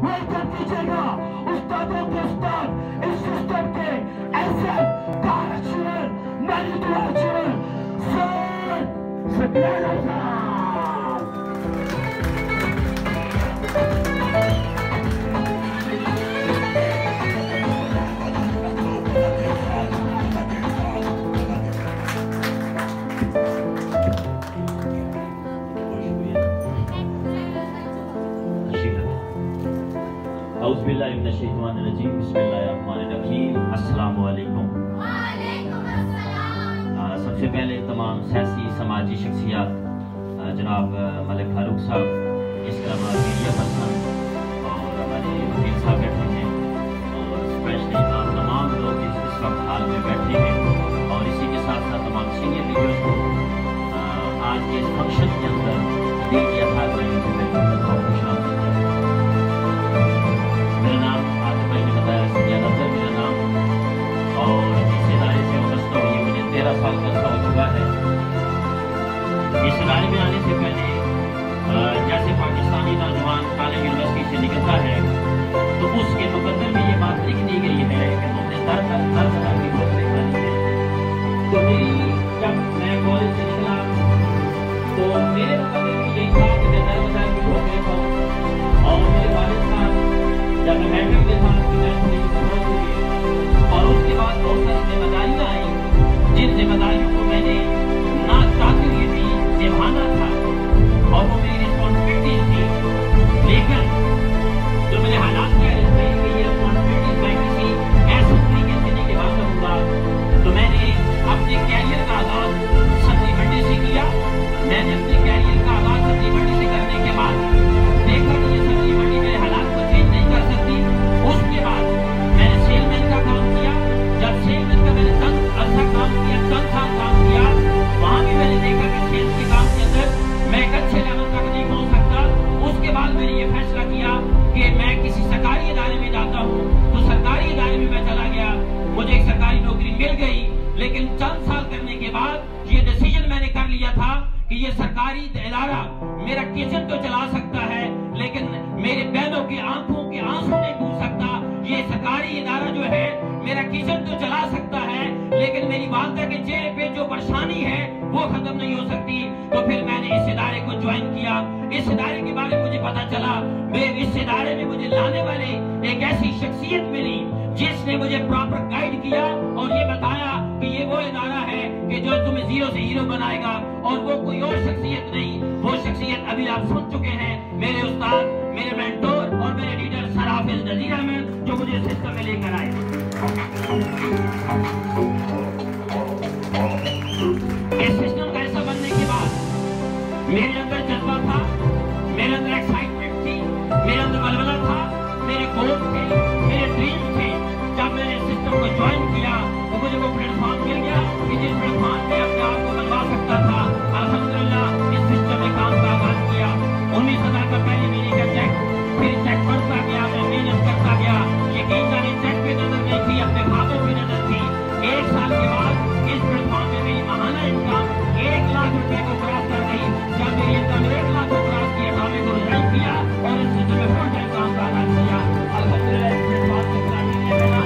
Welcome कीजिएगा उस्तादों के उस्ताद इस सिस्टम के ऐसे कारचूर मैनिपुलेटर सर सत्यानाश औज़ुबिल्लाहिमिनश्शैतानिर्रजीम बिस्मिल्लाहिर्रहमानिर्रहीम अस्सलामु अलैकुम। सबसे पहले तमाम सियासी समाजी शख्सियात जनाब मलिक फारूक साहब, इसके अलावा मीडिया पर्सन और हमारे वकील साहब बैठे हैं और स्पेशली तमाम लोग इस वक्त हाल में बैठे हैं और इसी के साथ साथ तमाम सीनियर लीडर्स को आज के इस फंक्शन के अंदर मीडिया हाल में मेरा नाम आदित्य भाई ने बताया नजर मेरा नाम और इस इदारे से वाबस्ता हुई मुझे 13 साल का हो चुका है। इस इदारे में आने से पहले जैसे पाकिस्तानी नौजवान कॉलेज यूनिवर्सिटी से निकलता है तो उसके मुकद्दर में ये बात लिख दी गई है कि तुमने दर की ठोकरें खानी है। तो जब मैं कॉलेज से निकला तो मेरे मुकद्दर में यही था कि मैं दर की ठोकरें खाऊं और मेरे वालिद साहब जब मैं मैट्रिक में था और उसके बाद बहुत सारी जिम्मेदारियां आई जिन जिम्मेदारियों को मैंने ना चाहते हुए भी निभाना था और वो मेरी रिस्पॉन्सिबिलिटी थी, लेकिन जो मेरे हालात कह रहे थे कि ये रिस्पॉन्सिबिलिटी मैं किसी ऐसे तरीके से नहीं निभा सकूंगा तो मैंने अपने कैरियर का आगाज सब्जी मंडी से किया। मैंने अपने कैरियर का आगाज सब्जी मंडी से करने के बाद देखा कि ये सब्जी मंडी मेरे हालात को चेंज नहीं कर सकती। उसके बाद मैंने सेलमैन का काम किया। जब सेलमैन का मैंने चंद साल काम किया वहां भी मैंने देखा कि सेल्स के काम के अंदर मैं एक अच्छे लेवल तक नहीं पहुंच सकता। उसके बाद मैंने ये फैसला किया कि मैं किसी सरकारी इदारे में जाता हूँ, तो सरकारी इदारे में मैं चला गया। मुझे एक सरकारी नौकरी मिल गई, लेकिन चंद साल करने के बाद ये डिसीजन मैंने कर लिया था कि ये सरकारी इदारा मेरा किचन तो चला सकता है लेकिन मेरे बहनों की आंखों के आंसू नहीं पूछ सकता। ये सरकारी इदारा जो है मेरा किचन तो चला सकता है लेकिन मेरी वालदा के चेहरे पे जो परेशानी है वो खत्म नहीं हो सकती। तो फिर मैंने इस इदारे को ज्वाइन किया। इस इदारे के बारे में मुझे पता चला, इस इदारे में मुझे लाने वाले एक ऐसी शख्सियत मिली जिसने मुझे प्रॉपर गाइड किया और ये बताया कि ये वो इदारा है कि जो तुम्हें जीरो से हीरो बनाएगा और वो कोई और शख्सियत नहीं। वो शख्सियत अभी आप सुन चुके हैं, मेरे उस्ताद, मेरे मेंटोर और मेरे लीडर सर हाफिज नजीर अहमद जो मुझे सिस्टम में लेकर आए। इस सिस्टम का ऐसा बनने के बाद मेरे अंदर जज्बा था, मेरे अंदर एक्साइटमेंट थी, मेरे अंदर बलबला था, मेरे गोल थे, मेरे ड्रीम थे। जब मैंने सिस्टम को ज्वाइन किया तो मुझे वो प्लेटफॉर्म मिल गया कि जिस प्लेटफॉर्म पे अपने आप को बनवा सकता था। अल्हम्दुलिल्लाह इस सिस्टम में काम का आगाज किया। 19,000 का पहले महीने का चेक, फिर चेक बढ़ता गया, मैं मेहनत करता गया। यकीन जाने चेक पे नजर नहीं थी, अपने खातों पे नजर थी। 1 साल के बाद इस प्लेटफॉर्म में मेरी महाना इनकम 1 लाख रुपए को क्रॉस कर गई। जब मेरी इनकम 1 लाख को क्रॉस किया तो हमें को रिजाइन किया और इस सिस्टम में फुल टाइम काम का आगाज किया। अल्हम्दुलिल्लाह इस प्लेटफॉर्म को प्लाटिनियम बना,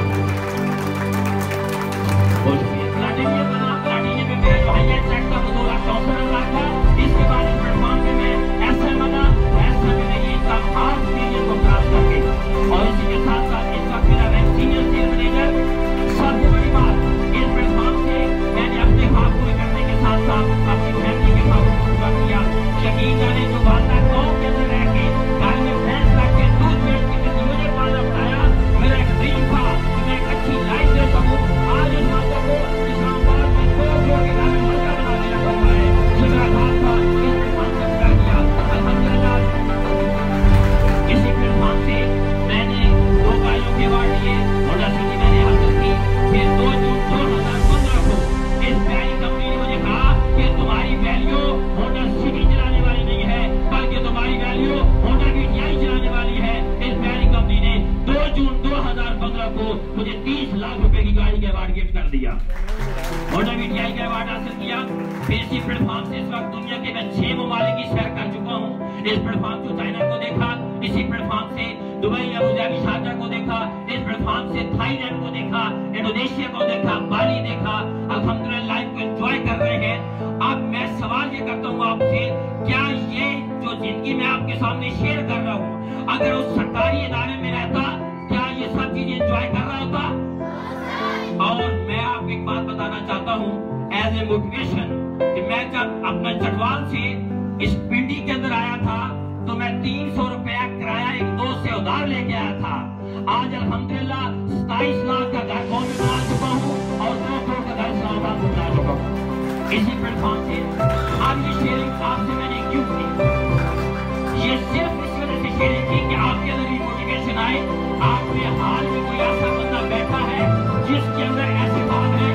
प्लाटिनियम में मेरा जो हाईएस्ट चेक था वो 2,64,000 था। इसके बाद इस प्लेटफॉर्म पे मैं ऐसा बना, ऐसा में मेरी इनकम 8 मिलियन को क्रॉस कर गई और इसी के साथ साथ इस वक्त मेरा रैंक सीनियर सेल मैनेजर। सबसे बड़ी बात इस प्लेटफॉर्म से मैंने अपने ख्वाब पूरे करने के साथ साथ अपनी फैमिली के ख्वाबों को पूरा किया। यकीन जाने जो वादा गाँव के अंदर रह के घर में भैंस रख के दूध बेच के मुझे पाला पड़ाया, मेरा एक ड्रीम था कि मैं एक अच्छी लाइफ दे सकूं। आज उस वादा को इस्लामाबाद में 2 जोड़ के घर में मजा बना के रखा हुआ है। जो मेरा ख्वाब था इस प्लेटफॉर्म से पूरा किया। अल्हम्दुलिल्लाह इसी प्लेटफॉर्म से मैंने 2 गाड़ियों के अवार्ड लिए, होंडा सिटी मैंने हासिल की। फिर 2 जून 2015 को इस प्यारी कंपनी ने मुझे कहा कि तुम्हारी वैल्यू होंडा सिटी चलाने वाली नहीं है बल्कि तुम्हारी वैल्यू होंडा VTI चलाने वाली है। इस प्यारी कंपनी ने 2 जून 2015 को मुझे 30 लाख रुपए की गाड़ी के अवार्ड गिफ्ट कर दिया। होंडा VTI का अवार्ड हासिल किया। फिर इसी प्लेटफॉर्म से इस वक्त दुनिया के मैं 6 ममालिक की सैर कर चुका हूँ। इस प्लेटफॉर्म से चाइना को देखा, इसी प्लेटफॉर्म से दुबई, अबुधाबी, शारजा को देखा, इस प्लेटफॉर्म से थाईलैंड को देखा, इंडोनेशिया को देखा, बाली देखा। अल्हम्दुलिल्लाह लाइफ को एंजॉय कर रहे हैं। अब मैं सवाल ये करता हूँ आपसे, क्या ये जो जिंदगी मैं आपके सामने शेयर कर रहा हूँ, अगर उस सरकारी इदारे में रहता, क्या ये सब चीजें एंजॉय कर रहा होता? और मैं आपको एक बात बताना चाहता हूँ एज ए मोटिवेशन, कि मैं जब अपना चटवाल से इस पिंडी के अंदर आया था तो मैं 300 रुपया किराया एक दोस्त से उधार लेके आया था। आज अल्हम्दुलिल्लाह 27 लाख का घर कौन बना चुका हूँ और 2 करोड़ का घर इस्लामाबाद में बना चुका हूँ इसी प्लेटफॉर्म से। आज ये शेयरिंग आपसे मैंने क्यों की? ये सिर्फ इस वजह से शेयरिंग की कि आपके अंदर भी मोटिवेशन आए। आपके हाल में कोई ऐसा बंदा बैठा है जिसके अंदर ऐसे बात है,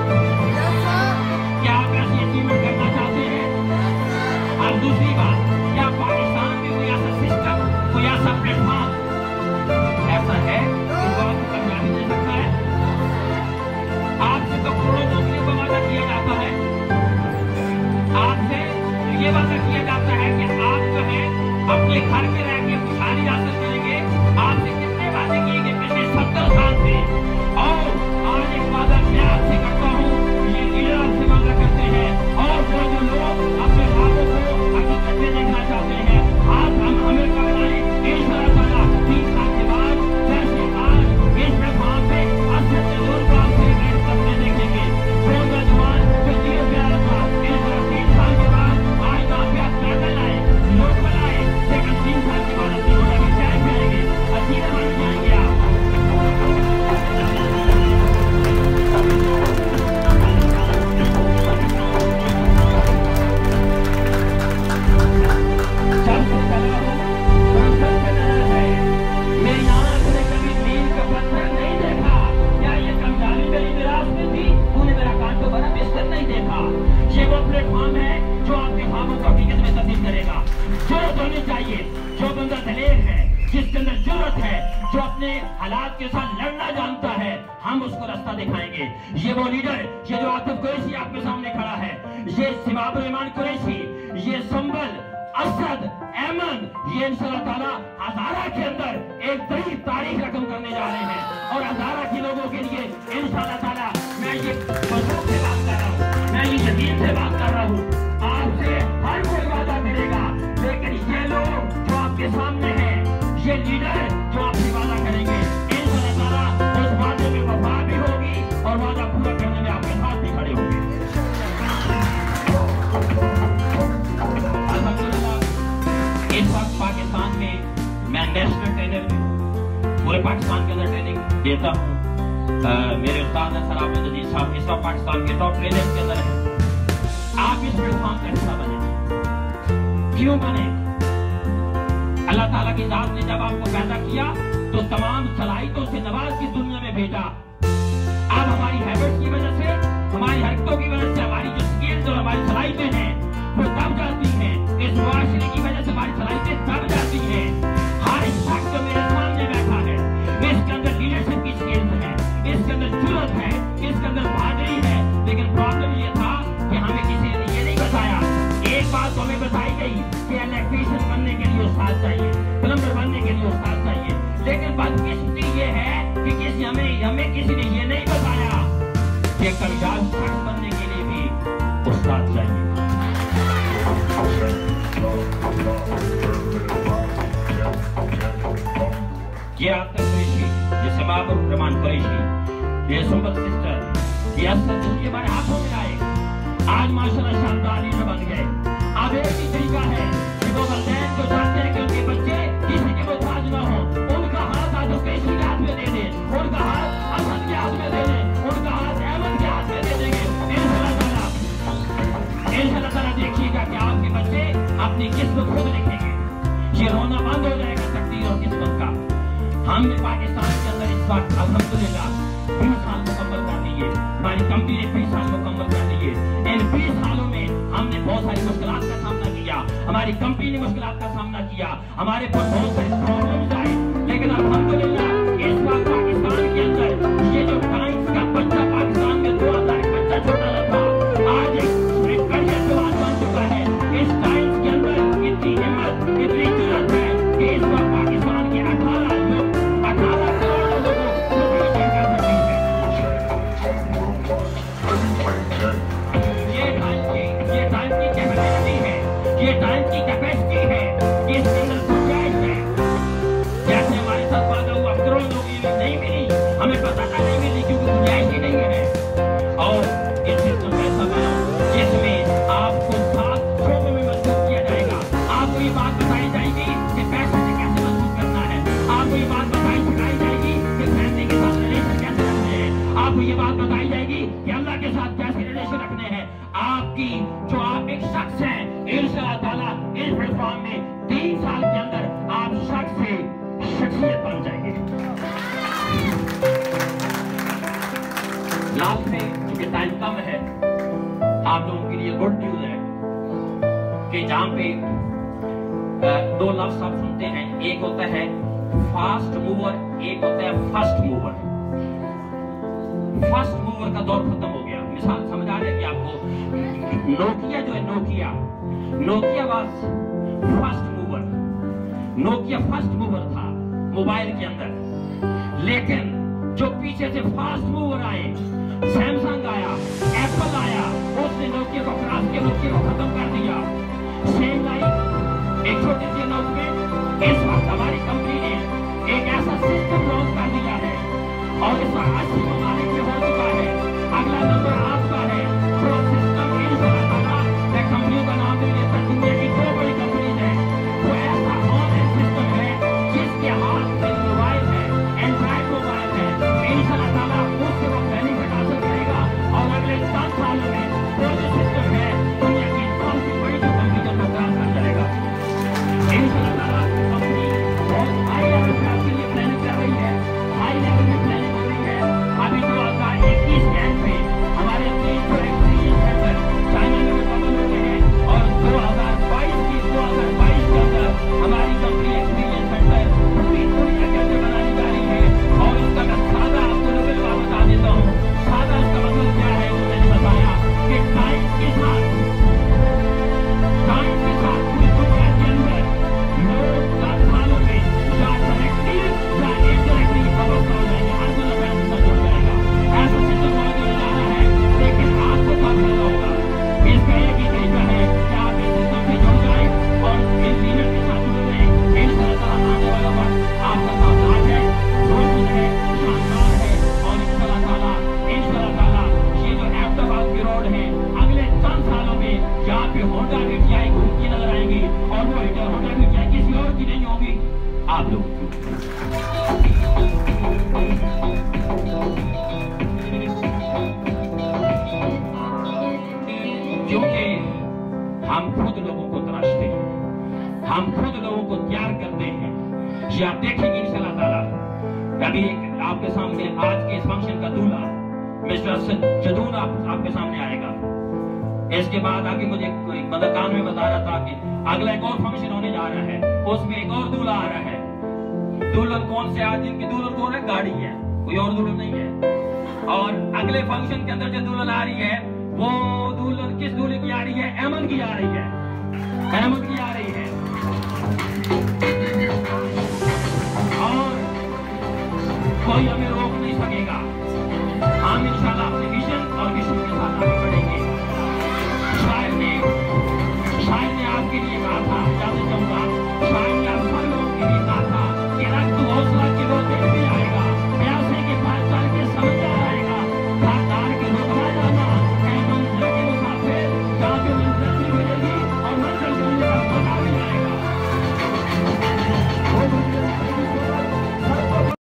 क्या आप ऐसी अचीवमेंट करना चाहते हैं? और दूसरी बात, क्या पाकिस्तान में कोई ऐसा सिस्टम, कोई ऐसा प्लेटफॉर्म ऐसा है जो आपको कामयाबी दे सकता है? आपसे तो करोड़ों नौकरियों का वादा किया जाता है, आपसे ये वादा किया जाता है कि आप जो है अपने घर में रह के खुशहाली हासिल करेंगे। आपसे कितने वादे किए गए पिछले 70 साल से? और आज एक वादा मैं आपसे करता हूँ, ये लीडर आपसे वादा करते हैं, और वो जो लोग अपने बाबों को हकीकत में देखना चाहते हैं, आज हम हमें करवाएं इंशाअल्लाह 30 साल के बाद, जैसे आज इस प्लेटफॉर्म पे असद जरूर को आपसे भेंट करते देखेंगे। वो नौजवान जो जीव में आया था, इंशाअल्लाह 3 साल के बाद आज वहाँ पे आप पैदल आए, लोकल आए, लेकिन 3 साल के बाद अपनी होने की चाय पिएंगे, अजीब बन जाएंगे आप। जो बंदा दलेर है, जिसके अंदर जरूरत है, जो अपने हालात के साथ लड़ना जानता है, हम उसको रास्ता दिखाएंगे। ये वो लीडर, ये जो आतिफ कुरैशी आपके सामने खड़ा है, ये सिमाब रहमान कुरैशी, ये संबल, असद, अहमद, ये इंशाअल्लाह ताला हजारा के अंदर एक बड़ी तारीख रकम करने जा रहे हैं। और हजारा के लोगों के लिए इंशाअल्लाह ताला मैं ये बजूक से बात कर रहा हूँ, मैं ये यकीन से बात कर रहा हूँ, आपसे हर कोई वादा करेगा, लेकिन ये लोग जो आपके सामने हैं, ये लीडर जो आपसे वादा करेंगे, इंशाअल्लाह ताला उस वादे में वफा भी होगी और वादा पूरा करने में आपके साथ भी खड़े होंगे। अल्हम्दुलिल्लाह इस वक्त पाकिस्तान में मैं नेशनल ट्रेनर हूँ, पूरे पाकिस्तान के अंदर ट्रेनिंग देता हूँ। मेरे उस्ताद सर आबिद अजीज साहब इस वक्त पाकिस्तान के टॉप ट्रेनर्स के अंदर हैं। आप इस प्लेटफॉर्म का हिस्सा बने, क्यों बने? अल्लाह ताला की जात ने जब आपको पैदा किया तो तमाम सलाहियतों से नवाज की दुनिया में भेजा। अब हमारी हैबिट्स की वजह से, हमारी हरकतों की वजह से हमारी जो स्किल्स और हमारी सलाहियतें हैं वो दब जाती हैं। इस मुआशरे की वजह से हमारी सलाहियतें दब जाती हैं। हर शख्स जो मेरे सामने बैठा है, इसके अंदर लीडरशिप की स्किल्स है, इसके अंदर जुर्रत है, इसके अंदर बहादुरी है, लेकिन प्रॉब्लम ये था कि हमें किसी ने ये नहीं बताया। एक बात तो हमें बताई गई कि इलेक्ट्रीशियन बनने के लिए उस्ताद चाहिए, प्लम्बर बनने के लिए उस्ताद चाहिए, लेकिन बदकिस्मती ये है कि हमें किसी ने ये नहीं बताया कि कामयाब शख्स बनने के लिए भी उस्ताद चाहिए। ये आतिफ कुरैशी, ये सिमाब रहमान कुरैशी, ये सुंबल सिस्टर, ये असद ये हमारे हाथों में आए, आज माशाल्लाह शानदार लीडर बन गए। अब एक ही तरीका है कि वो वलदैन जो चाहते हैं कि उनके बच्चे किसी के मोहताज ना हो, उनका हाथ आतिफ कुरैशी के हाथ में दे दें, उनका हाथ असद के हाथ में दे दें, उनका हाथ अहमद के हाथ में दे देंगे। इंशाअल्लाह ताला देखिएगा कि आपके बच्चे अपनी किस्मत खुद लिखेंगे। ये रोना बंद हो जाएगा तकदीर और किस्मत का। हमने पाकिस्तान के अंदर इस वक्त अल्हम्दुलिल्लाह 20 साल मुकम्मल कर लिए, हमारी कंपनी ने 20 साल मुकम्मल कर लिए। इन 20 सालों में हमने बहुत सारी मुश्किलात का सामना किया, हमारी कंपनी ने मुश्किलात का सामना किया, हमारे पास बहुत सारी प्रॉब्लम्स आए, लेकिन अल्हम्दुलिल्लाह इस वक्त पाकिस्तान के अंदर ये जो टाइम्स का बच्चा पाकिस्तान में 2000 बच्चा छोटा था, आज एक करियर जवान बन चुका है। इस टाइम्स के अंदर इतनी हिम्मत, इतनी जुर्रत है कि इस वक्त पाकिस्तान के 18 ये बात बताई जाएगी कि अल्लाह के साथ कैसे रिलेशन रखने हैं। आपकी जो आप एक शख्स हैं, इंशाअल्लाह ताला इस प्लेटफॉर्म में 3 साल के अंदर आप शख्स से शख्सियत बन जाएंगे। लास्ट में क्योंकि टाइम कम है, आप लोगों के लिए गुड न्यूज है कि जहां पे 2 लफ्ज आप सुनते हैं, एक होता है फास्ट मूवर, एक होता है फर्स्ट मूवर। फर्स्ट मूवर का दौर खत्म हो गया। मिसाल समझ आ रही है कि आपको नोकिया जो है, Nokia was first mover. Nokia first mover था मोबाइल के अंदर, लेकिन जो पीछे से फास्ट मूवर आए, सैमसंग आया, एप्पल आया, उसने नोकिया को क्रॉस के नोकिया को खत्म कर दिया। सेम लाइक एक छोटी सी अनाउंसमेंट, इस वक्त हमारी कंपनी ने एक ऐसा सिस्टम लॉन्च कर दिया है और इस 80 ममालिक में हो चुका है। अगला नंबर आपका है। वो सिस्टम मैं कंपनियों का नाम नहीं लेता, दुनिया की 2 बड़ी कंपनी है। वो ऐसा ऑनलाइन सिस्टम है जिसके हाथ में मोबाइल है, एंड्रॉइड मोबाइल है। इंशाअल्लाह ताला उससे वो बेनिफिट हासिल करेगा और अगले 7 सालों में वो जो सिस्टम है दुनिया की सबसे बड़ी जो कंप्यूटर को क्रॉस कर जाएगा। इंशाअल्लाह ताला कंपनी बहुत हाई लेवल पे आपके लिए प्लानिंग कर रही है, हाई लेवल में प्लानिंग हो रही है। अभी 2021 के एंड में हमारे 3 एक्सपीरियंस सेंटर चाइना में मुकम्मल हो गए हैं और 2022 के अंदर हमारी कंपनी एक्सपीरियंस सेंटर पूरी दुनिया के अंदर बनाने जा रही है। और उसका मैं सादा आपको लेवल का बता देता हूँ। सादा इसका मतलब क्या है वो मैंने बताया कि टाइम के साथ पूरी दुनिया के अंदर लोग 10 सालों में या डायरेक्टली या इनडायरेक्टली अवस्था हो जाएंगे, हर कोई पैसा जुड़ जाएगा। ऐसा सिस्टम मौजूद हो रहा है, लेकिन आपको क्या फायदा होगा? इसका एक ही तरीका है कि आप इस सिस्टम से जुड़ जाएं और इस लीडर के साथ जुड़ जाएं। इंशाअल्लाह आने वाला वक्त आपका साथ है, रोशन है, शानदार है और इंशाअल्लाह ताला ये जो अहमदाबाद की रोड है अगले चंद सालों में यहाँ पे होंडा VTI घूमती नजर आएंगी और वो होंडा VTI किसी और की नहीं होगी, आप लोग क्योंकि हम खुद लोगों को तराशते हैं, हम खुद लोगों को तैयार करते हैं। ये आप देखेंगे इंशाअल्लाह ताला। अभी एक आपके सामने आज के इस फंक्शन का दूल्हा मिस्टर जदून आपके सामने आएगा। इसके बाद आगे मुझे मतलब कान में बता रहा था कि अगला एक और फंक्शन होने जा रहा है, उसमें एक और दूल्हा आ रहा है। दुल्हन कौन से आज इनकी दुल्हन कौन है? गाड़ी है, कोई और दुल्हन नहीं है। और अगले फंक्शन के अंदर जो दुल्हन आ रही है वो दुल्हन किस दूल्हे की आ रही है? अहमद की आ रही है, अहमद की आ रही है। और कोई हमें